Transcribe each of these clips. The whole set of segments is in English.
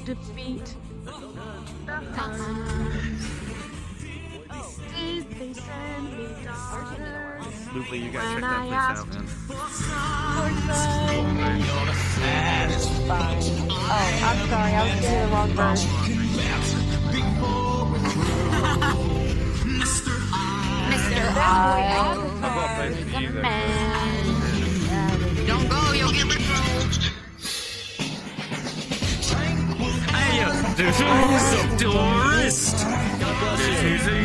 defeat the Huns. Did they send me daughters? Luffy, you gotta check that place out, man. Oh, I'm sorry, I was doing the wrong verse. Mr. Avatar is a man. Don't go, you'll get ripped. Hey, this is a tourist. This is a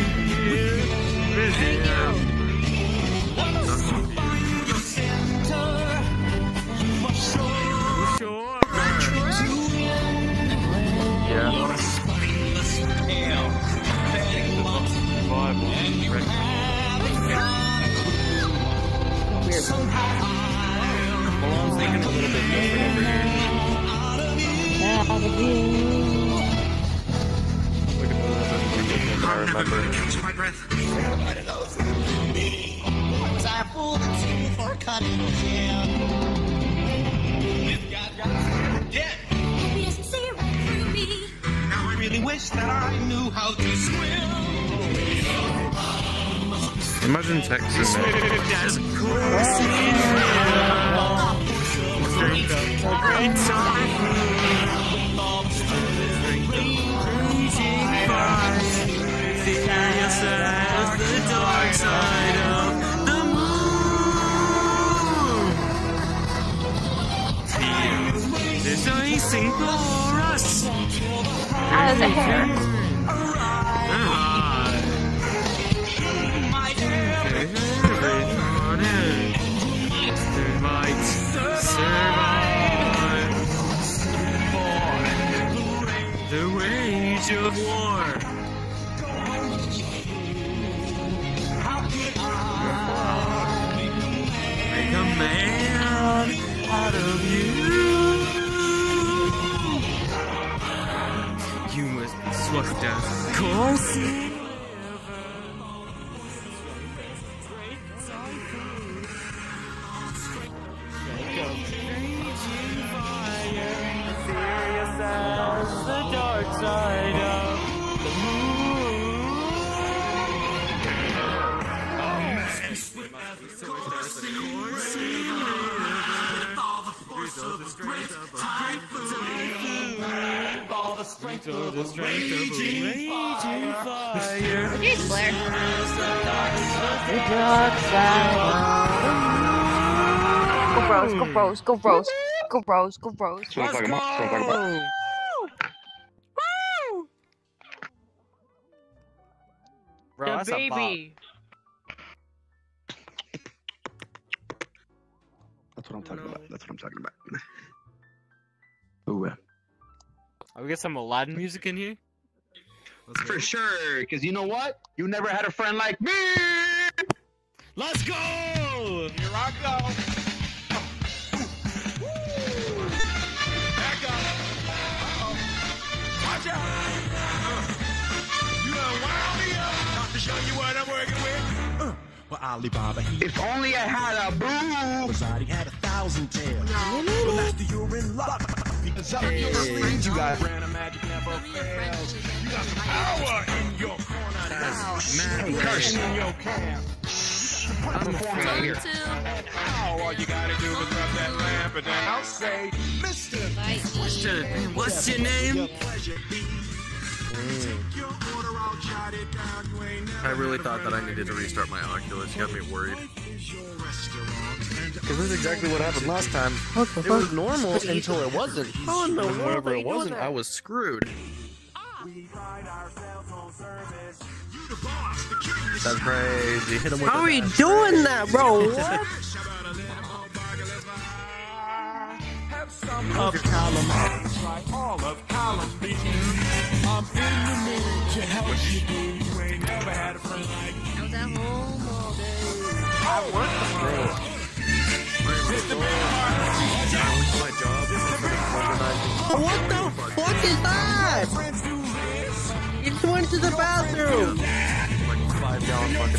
Milan's thinking a little bit different over here. Look at a little bit more different than I remember. My breath. Was I fooled for cutting down? This guy's got dead. Maybe I should see right through me. Now I really wish that I knew how to swim. Imagine Texas. That's the dark side of the moon. There's icing for us. Out of the hair. The wage of war. Make a man out of you. You must be swept as course. The dark side of the strength of a raging fire. Jeez, Blair. The dark side Go bros, go bros, go bros. Go bros, go bros. of the moon. Let's go! Bro, that's a bop. That's what I'm talking about. That's what I'm talking about. Ooh. Oh, we get some Aladdin music in here? For sure, because you know what? You never had a friend like me! Let's go! Here I go! Back up! Watch out! You done wound me up! Not to show you what I'm working with. Well, Alibaba, he If only I had a boo! was out, he had 1,000 tails. But master, you're in luck. Because up your sleeves, you got brand of magic never fails. You got some power in your corner now. Hey, curse. In your camp. I'm a foreigner here. Now all you gotta do is rub that lamp, and then I'll say, Mr. What's your name? I really thought that I needed to restart my Oculus. You got me worried. Because this is exactly what happened last time. It was normal until it wasn't. Oh no! Whenever it wasn't, I was screwed. That's crazy. Hit him with How are you doing that, bro? Of column, like all of column beating. I'm in the mood to help you, dude. You ain't never had a friend like me. I was at home all day. I work tomorrow. Mr. my job. What the fuck is that? You just went to the bathroom. Like 5-gallon bucket.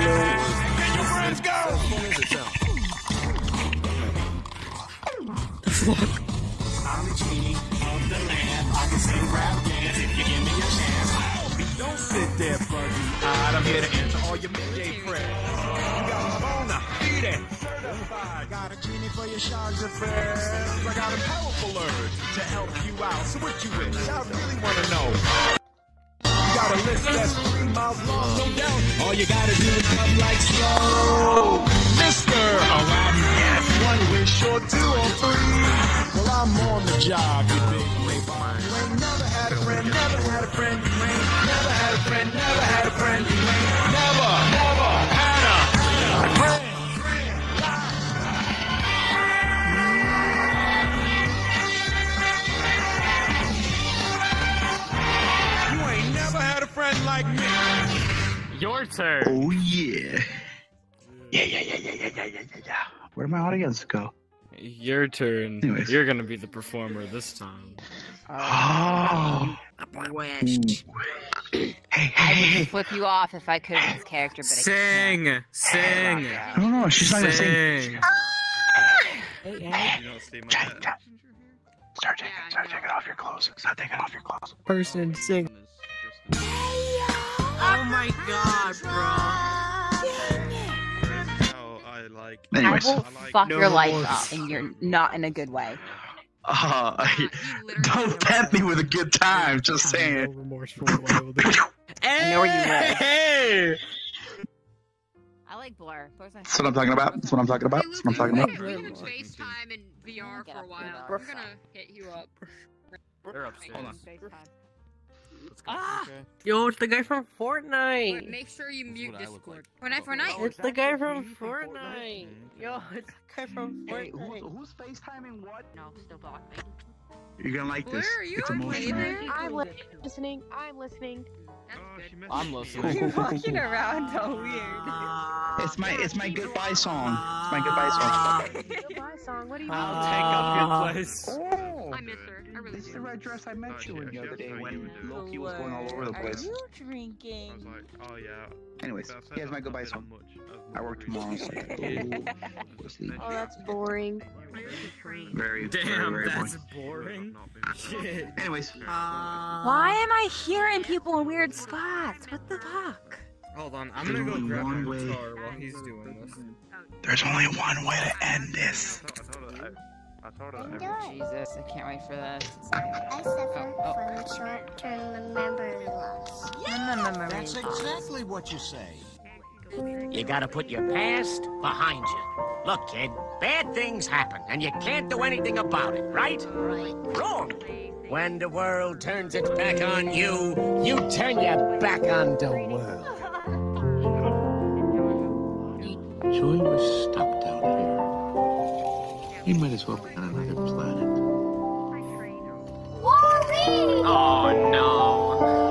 Can your friends go? The I'm the genie of the lamp. I can sing rap dance if you give me a chance. Don't sit there buggy-eyed. I'm here to answer all your midday prayers. You got my phone, now feed it. Certified. Got a genie for your charge affairs. I got a powerful urge to help you out. So what you wish? I really want to know. You got a list that's 3 miles long, no doubt. All you gotta do is come like slow. Mr. Aladdin, yes. 1 wish or 2 or 3. Well, I'm on the job, you big playboy. You ain't never had a friend, never had a friend. You ain't never had a friend, never had a friend. You ain't never had a friend. You ain't never had a friend like me. Your turn. Oh yeah. Yeah. Where'd my audience go? Your turn. Anyways. You're gonna be the performer this time. Oh. Wish. I would flip you off if I could with this character, but I Sing. I don't know. She's not gonna sing. Jack. Start taking off your clothes. Start taking off your clothes. Person sing. Oh my god, bro. Anyways. will fuck your life up, and you're not in a good way. Don't tempt me with a good time. Just saying. I know where you live. Hey! I like Blur. That's what I'm talking about. That's what I'm talking about. That's what I'm talking about. We can FaceTime and VR for a while. I'm gonna hit you up. They're upstairs. Hold on. Yo, it's the guy from Fortnite. But make sure you mute Discord. Fortnite. It's the guy from Fortnite. Yo, it's the guy from Fortnite. Who's FaceTiming what? No, still blocking. You're gonna like this. Where are you? It's emotional. I'm listening. I'm listening. That's good. I'm listening. You're walking around all weird. It's my goodbye song. It's my goodbye song. Goodbye song. What do you mean? I'll take up your place. Oh, I miss her. I really this is do. the red dress I met you in the other day when Loki was going all over the place. Are you drinking? Oh yeah. Anyways, here's my goodbye song. I work tomorrow, so I gotta go to sleep. Oh, that's boring. Very, Damn, very that's boring. boring. Shit. Anyways, Why am I hearing people in weird spots? What the fuck? Hold on, I'm gonna go grab my guitar while he's doing this. there's only one way to end this. I told her Jesus, I can't wait for this. I suffer from short-term memory loss. That's exactly what you say. You gotta put your past behind you. Look, kid, bad things happen, and you can't do anything about it, right? Right. Wrong. When the world turns its back on you, you turn your back on the world. Joy was stuck down here. He might as well be on another planet. Oh, no.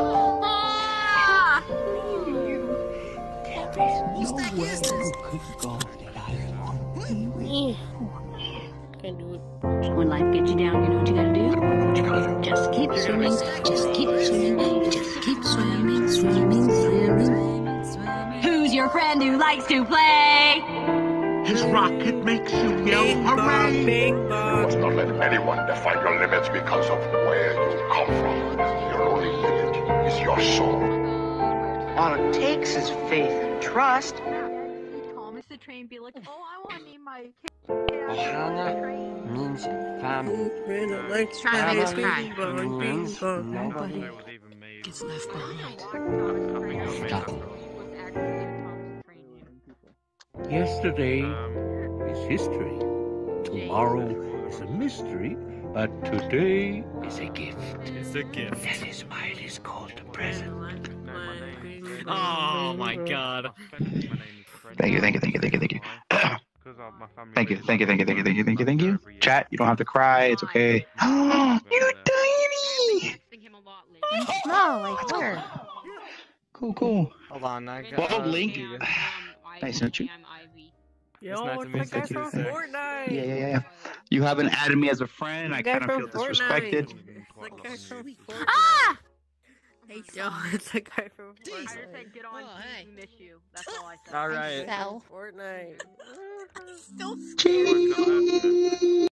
When life gets you down, you know what you gotta do? Just keep swimming, just keep swimming, just keep swimming, swimming. Who's your friend who likes to play? His rocket makes you yell hooray! You must not let anyone define your limits because of where you come from. Your only limit is your soul. All it takes is faith and trust. He'd call Mr. Train, be like, oh, I want to name my kid. Ohana means family. Try to make us cry. Nobody gets left behind. Yesterday is history. Tomorrow is a mystery. But today is a gift. It's a gift. That is why it is called a present. Oh my god. Thank you. Thank you. Chat, you don't have to cry. It's okay. You tiny. No, like where? Cool. Hold on, I got. Well, Link. Nice to meet you. Yo, it's the guy from Fortnite. Yeah. You haven't added me as a friend. I kind of feel disrespected. Ah! Yo, it's the guy from Fortnite. I just said get on, we miss you. That's all I said. Alright. Fortnite. Cheese.